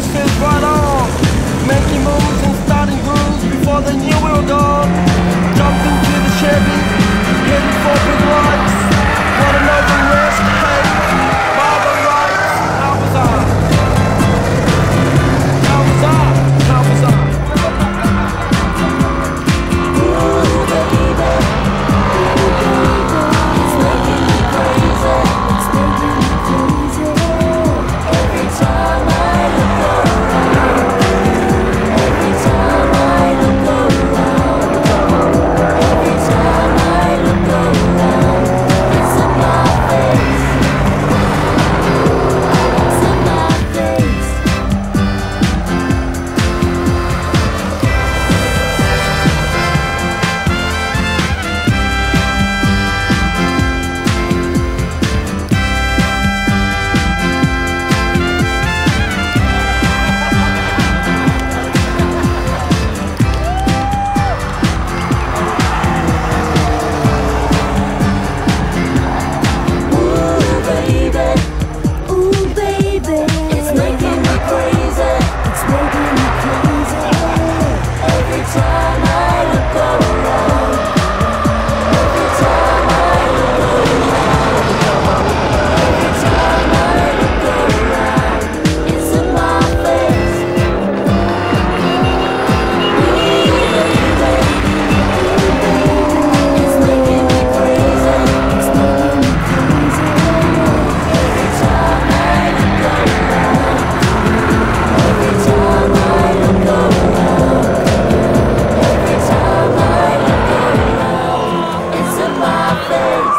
just feels right on. Making moves and starting grooves before they knew we were gone. Jumped into the Chevy, heading for big lights. What an over risk, hey, Barbara Wright. How was I? How was I? How was I? Ooh, baby. It's making me crazy. It's making me crazy. Every time I look around. Every time I look around. Every time I look around. It's in my face. It's in my face. Ooh baby, it's making me crazy. It's making me crazy. Every time I look around. Every time I look around. Every time I look around. It's in my face. It's making me crazy. It's making me crazy. Every time I look around. Every time I look around. Every time I look around. It's in my face.